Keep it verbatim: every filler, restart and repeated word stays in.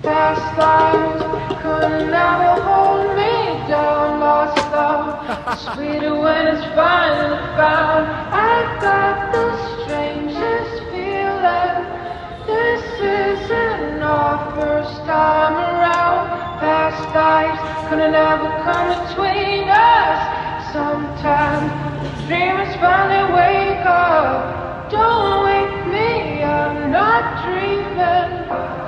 Past lives could never hold me down. Lost love, sweeter when it's finally found. I got the strangest feeling. This isn't our first time around. Past lives could never come between us. Sometimes the dreamers finally wake up. Don't wake me, I'm not dreaming.